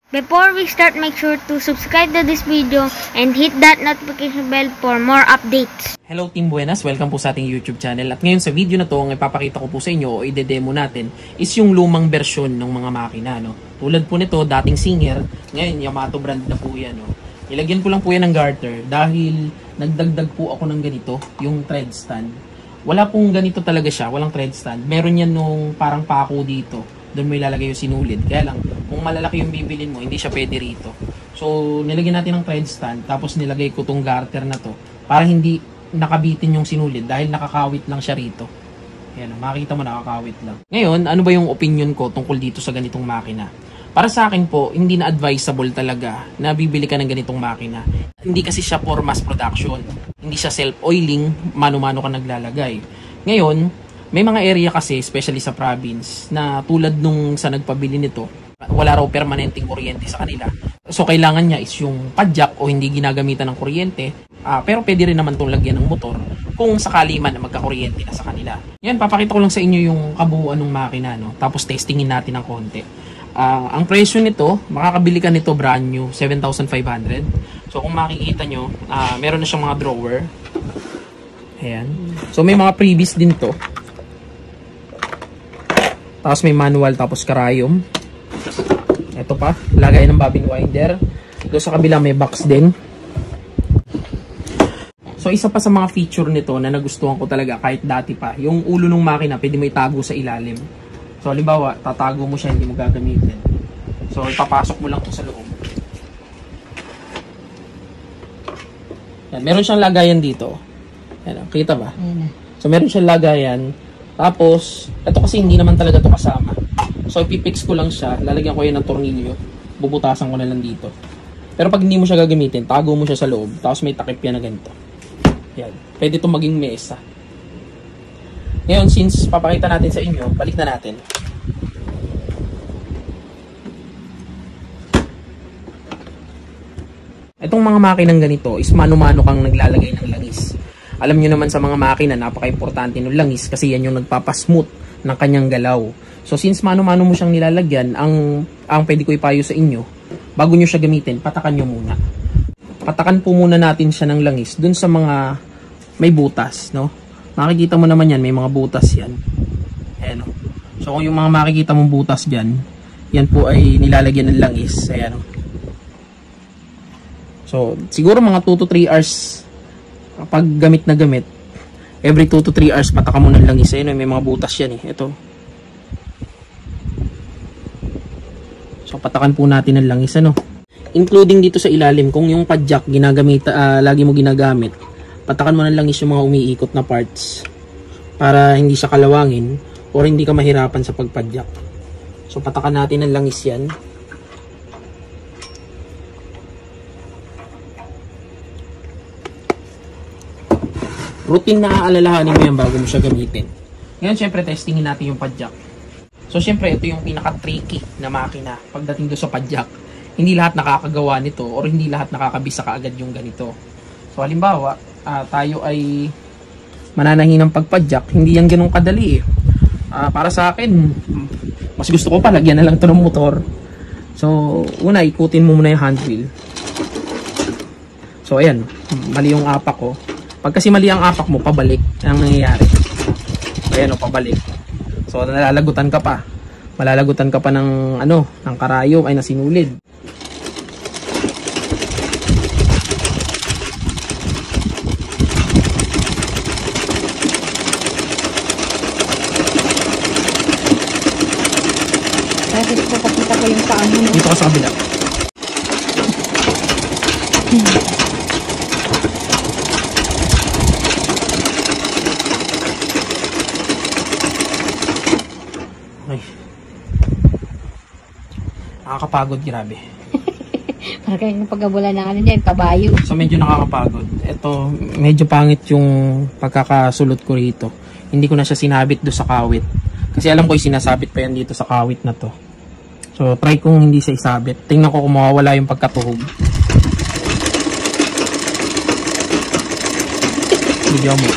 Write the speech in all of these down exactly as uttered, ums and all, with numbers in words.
Before we start, make sure to subscribe to this video and hit that notification bell for more updates. Hello Team Buenas, welcome po sa ating YouTube channel. At ngayon sa video na to, ang ipapakita ko po sa inyo o ide-demo natin is yung lumang bersyon ng mga makina. No? Tulad po nito, dating Singer, ngayon Yamato brand na po yan. No? Ilagyan ko lang po yan ng garter dahil nagdagdag po ako ng ganito, yung thread stand. Wala pong ganito talaga siya, walang thread stand. Meron yan nung parang pako dito. Doon mo ilalagay yung sinulid. Kaya lang, kung malalaki yung bibilin mo, hindi siya pwede rito. So, nilagyan natin ng thread stand, tapos nilagay ko tong garter na to, para hindi nakabitin yung sinulid, dahil nakakawit lang siya rito. Ayan, makikita mo nakakawit lang. Ngayon, ano ba yung opinion ko tungkol dito sa ganitong makina? Para sa akin po, hindi na advisable talaga na bibili ka ng ganitong makina. Hindi kasi siya for mass production. Hindi siya self-oiling, mano-mano ka naglalagay. Ngayon, may mga area kasi, especially sa province, na tulad nung sa nagpabili nito, wala raw permanenteng kuryente sa kanila. So, kailangan niya is yung padjak o hindi ginagamitan ng kuryente. Uh, pero pwede rin naman itong lagyan ng motor kung sakali man na magkakuryente na sa kanila. Yan, papakita ko lang sa inyo yung kabuuan ng makina. No? Tapos testingin natin ng konti. Uh, ang presyo nito, makakabili ka nito brand new, seven thousand five hundred. So, kung makikita nyo, uh, meron na siyang mga drawer. Ayan. So, may mga previous din to. Tapos may manual, tapos karayom. Ito pa, lagay ng bobbin winder. Doon sa kabila may box din. So isa pa sa mga feature nito na nagustuhan ko talaga kahit dati pa, yung ulo ng makina pwede mo itago sa ilalim. So halimbawa, tatago mo siya, hindi mo gagamitin. So ipapasok mo lang ito sa loob. Yan, meron siyang lagayan dito. Yan, kita ba? So meron siyang lagayan. Tapos, ito kasi hindi naman talaga ito kasama. So, ipipix ko lang siya. Lalagyan ko yan ng tornilyo. Bubutasan ko na lang dito. Pero pag hindi mo siya gagamitin, tago mo siya sa loob. Tapos may takip yan na ganito. Yan. Pwede ito maging mesa. Ngayon, since papakita natin sa inyo, balik na natin. Itong mga makinang ganito is mano-mano kang naglalagay ng langis. Alam nyo naman sa mga makina, napaka-importante ng langis kasi yan yung nagpapasmooth ng kanyang galaw. So since mano-mano mo siyang nilalagyan, ang, ang pwede ko ipayo sa inyo, bago nyo siya gamitin, patakan nyo muna. Patakan po muna natin siya ng langis dun sa mga may butas. No? Makikita mo naman yan, may mga butas yan. Ayan, no? So kung yung mga makikita mong butas dyan, yan po ay nilalagyan ng langis. Ayan, no? So siguro mga two to three hours kapag gamit na gamit, every two to three hours pataka mo ng langis. Ayun, may mga butas yan eh. Ito. So patakan po natin ng langis, ano. Including dito sa ilalim, kung yung padjak ginagamit, uh, lagi mo ginagamit, patakan mo ng langis yung mga umiikot na parts para hindi siya kalawangin or hindi ka mahirapan sa pagpadjak. So patakan natin ng langis yan. Routine na aalalahanin mo yan bago mo siya gamitin. Ngayon, syempre, testingin natin yung padjak. So, syempre, ito yung pinaka-tricky na makina pagdating doon sa padjak. Hindi lahat nakakagawa nito or hindi lahat nakakabisa kaagad yung ganito. So, halimbawa, uh, tayo ay mananahin ng pagpadjak. Hindi yan ganun kadali eh. Uh, para sa akin, mas gusto ko pa, lagyan na lang ito ng motor. So, una, ikutin mo muna yung handwheel. So, ayan, mali yung apak ko. Pag kasi mali ang apak mo, pabalik ang nangyayari. Ayan o, pabalik. So, nalalagutan ka pa. Malalagutan ka pa ng, ano, ng karayom, ay nasinulid. Kasi ko pakita ko yung paan mo. Dito ka sa kabila. Hmm. Nakakapagod, grabe. Parang kayong pagkabula ng ano dyan, kabayo. So medyo nakakapagod. Ito, medyo pangit yung pagkakasulot ko rito. Hindi ko na siya sinabit do sa kawit. Kasi alam ko yung sinasabit pa yan dito sa kawit na to. So try kong hindi siya isabit. Tingnan ko kung mawawala yung pagkatuhog. Video mo.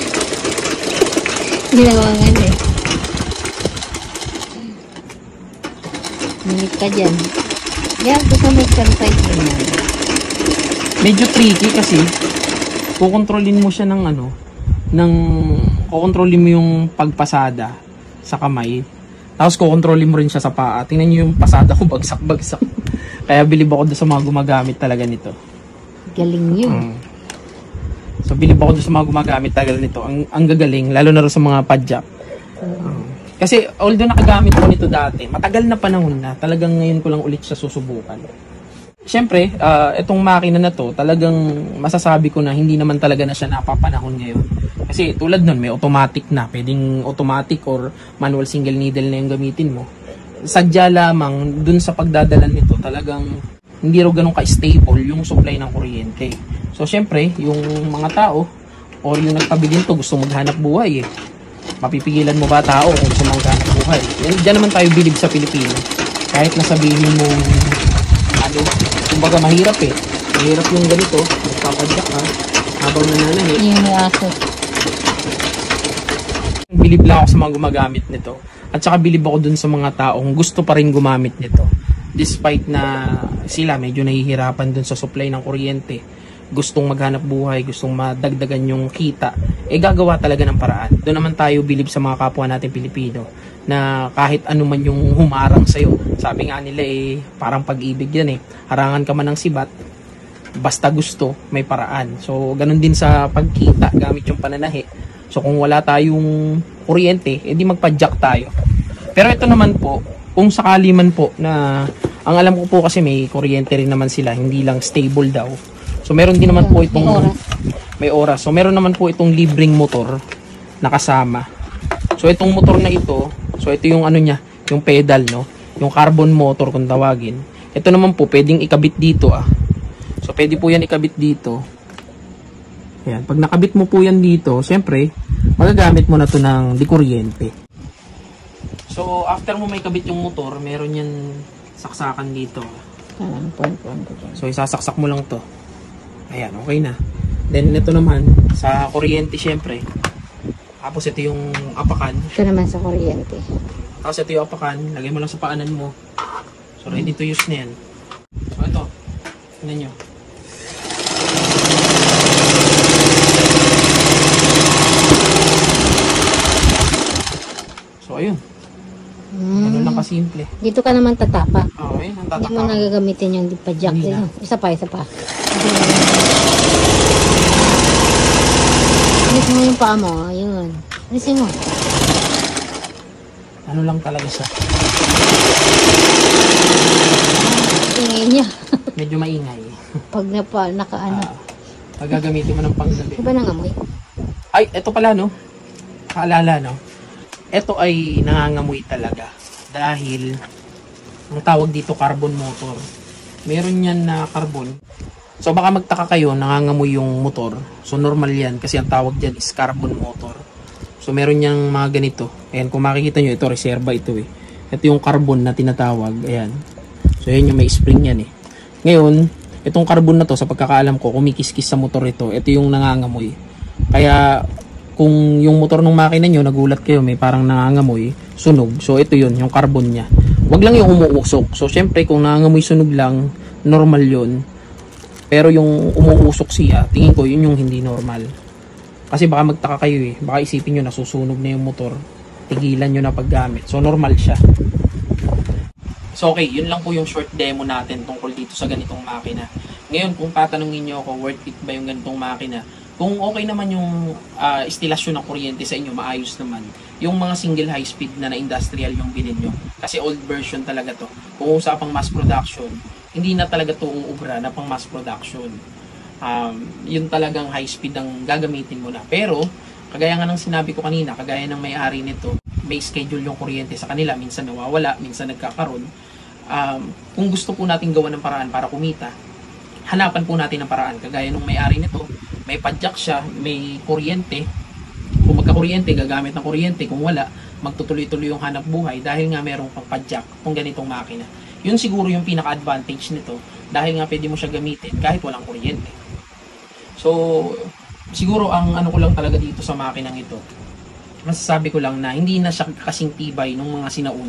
Ginawa nga eh. Minit ka dyan. Yan, gusto mo exercise din yan. Medyo tricky kasi kukontrolin mo siya ng ano, ng kukontrolin mo yung pagpasada sa kamay. Tapos kukontrolin mo rin siya sa paa. Tingnan niyo yung pasada ko, bagsak-bagsak. Kaya bilib ako doon sa mga gumagamit talaga nito. Galing yun. Mm. So bilib ako doon sa mga gumagamit talaga nito. Ang, ang gagaling, lalo na rin sa mga padjak. Mm. Kasi although nakagamit ko nito dati, matagal na panahon na, talagang ngayon ko lang ulit siya susubukan. Siyempre, uh, itong makina na to, talagang masasabi ko na hindi naman talaga na siya napapanahon ngayon. Kasi tulad nun, may automatic na, pwedeng automatic or manual single needle na yung gamitin mo. Sadya lamang dun sa pagdadalan nito, talagang hindi ro ganun ka-stable yung supply ng kuryente. So siyempre, yung mga tao or yung nagpabili nito gusto maghanap buhay eh. Mapipigilan mo ba tao kung gusto mong maghanap buhay? Yan, dyan naman tayo bilib sa Pilipino. Kahit nasabihin mo, ano, kumbaga mahirap eh. Mahirap yung ganito, magpapadyak ka, habang nananahi. Yung may aso. Bilib lang ako sa mga gumagamit nito. At saka bilib ako dun sa mga taong gusto pa rin gumamit nito. Despite na sila medyo nahihirapan dun sa supply ng kuryente. Gustong maghanap buhay, gustong madagdagan yung kita, eh gagawa talaga ng paraan. Doon naman tayo bilib sa mga kapwa natin Pilipino na kahit ano man yung humarang sa'yo. Sabi nga nila eh, parang pag-ibig yan eh. Harangan ka man ng sibat, basta gusto, may paraan. So, ganun din sa pagkita gamit yung pananahi. So, kung wala tayong kuryente, edi magpa-jack tayo. Pero ito naman po, kung sakali man po na, ang alam ko po kasi may kuryente rin naman sila, hindi lang stable daw. So, meron din naman po itong may oras. May oras. So, meron naman po itong libreng motor na kasama. So, itong motor na ito, so ito yung ano niya, yung pedal, no? Yung carbon motor kung tawagin. Ito naman po, pwedeng ikabit dito, ah. So, pwede po yan ikabit dito. Ayan. Pag nakabit mo po yan dito, syempre, magagamit mo na to ng di kuryente. So, after mo may kabit yung motor, meron yan saksakan dito. Ah, point, point, point. So, isasaksak mo lang to. Ayan, okay na. Then, ito naman, sa kuryente, syempre. Tapos, ito yung apakan. Ito naman sa kuryente. Tapos, ito yung apakan. Lagay mo lang sa paanan mo. So, ready to use na yan. So, ito. Tignan nyo. So, ayun. Mm. Ganun lang kasimple. Dito ka naman tatapa. Okay, ang Hindi mo tataka. nagagamitin yung pa-jack. Hindi na. Isa pa, isa pa. Alis mo yung paa mo. Ayun. Alisin mo. Ano lang talaga siya. Ingay niya. Medyo maingay. Pag napa, naka-ano. Ah, pag gagamitin mo ng panggabi. Diba nangamoy? Ay, eto pala no. Kaalala no. Ito ay nangangamoy talaga. Dahil, ang tawag dito carbon motor. Meron yan na carbon. So baka magtaka kayo, nangangamoy yung motor. So normal yan kasi ang tawag dyan is carbon motor. So meron yang mga ganito. Ayan, kung makikita nyo, ito reserva ito eh. Ito yung carbon na tinatawag. Ayan. So yan yung may spring yan eh. Ngayon, itong carbon na to, sa pagkakaalam ko, kumikiskis sa motor ito. Ito yung nangangamoy. Kaya, kung yung motor ng makina nyo, nagulat kayo, may parang nangangamoy, sunog. So, ito yun, yung carbon niya. Wag lang yung umuusok. So, syempre, kung nangangamoy sunog lang, normal yun. Pero yung umuusok siya, tingin ko, yun yung hindi normal. Kasi baka magtaka kayo eh. Baka isipin nyo, nasusunog na yung motor. Tigilan nyo na paggamit. So, normal siya. So, okay, yun lang po yung short demo natin tungkol dito sa ganitong makina. Ngayon, kung tatanungin nyo ako, worth it ba yung ganitong makina? Kung okay naman yung uh, istilasyon ng kuryente sa inyo, maayos naman. Yung mga single high speed na na-industrial yung bilhin nyo. Kasi old version talaga to. Kung usapang mass production, hindi na talaga to uubra na pang mass production. Um, yun talagang high speed ang gagamitin mo na. Pero, kagaya nga ng sinabi ko kanina, kagaya ng may-ari nito, may schedule yung kuryente sa kanila. Minsan nawawala, minsan nagkakaroon. Um, kung gusto po natin gawa ng paraan para kumita, hanapan po natin ng paraan. Kagaya nung may-ari nito, may padjak siya, may kuryente. Kung magka-kuryente, gagamit ng kuryente. Kung wala, magtutuloy-tuloy yung hanap buhay dahil nga merong pang padjak kung ganitong makina. Yun siguro yung pinaka-advantage nito dahil nga pwede mo siya gamitin kahit walang kuryente. So, siguro ang ano ko lang talaga dito sa makinang ito, masasabi ko lang na hindi na siya kasing tibay nung mga sinauna.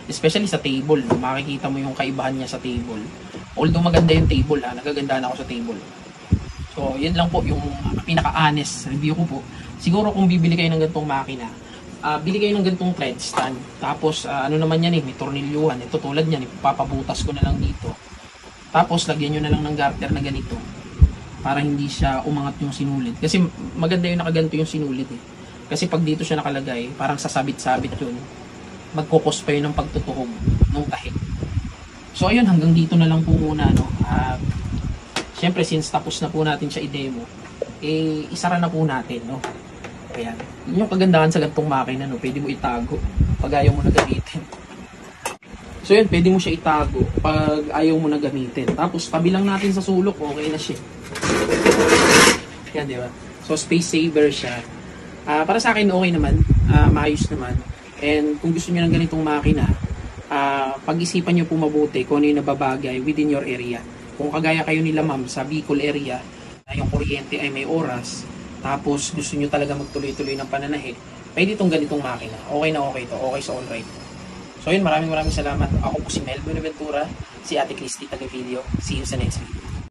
Especially sa table, no? Makikita mo yung kaibahan niya sa table. Although maganda yung table, ha, nagaganda na ako sa table. So, yan lang po yung pinaka-honest review ko po. Siguro kung bibili kayo ng ganitong makina, uh, bili kayo ng ganitong thread stand. Tapos, uh, ano naman yan eh, may tornilyuhan. Ito tulad yan, ipapabutas ko na lang dito. Tapos, lagyan nyo na lang ng garter na ganito. Para hindi siya umangat yung sinulid. Kasi maganda yung nakaganto yung sinulid eh. Kasi pag dito siya nakalagay, parang sasabit-sabit yun. Magkukos pa yun ng pagtutuhog ng tahik. So ayun, hanggang dito na lang po muna, no. Uh, Siyempre, since tapos na po natin siya i-demo, eh, isara na po natin, no. Ayan. Yun yung kagandahan sa gantong makina, no. Pwede mo itago pag ayaw mo na gamitin. So yun, pwede mo siya itago pag ayaw mo na gamitin. Tapos, tabi lang natin sa sulok, okay na siya. Yan, di ba? So, space saver siya. Uh, para sa akin, okay naman. Uh, maayos naman. And kung gusto niyo ng ganitong makina, uh, pag-isipan niyo po mabuti kung ano yung nababagay within your area. Kung kagaya kayo nila ma'am sa Bicol area, na yung kuryente ay may oras, tapos gusto niyo talaga magtuloy-tuloy ng pananahe, pwede itong ganitong makina. Okay na okay to, okay sa all right. So yun, maraming maraming salamat. Ako po si Mel Buenaventura, si Ate Christy taga video. See you sa next video.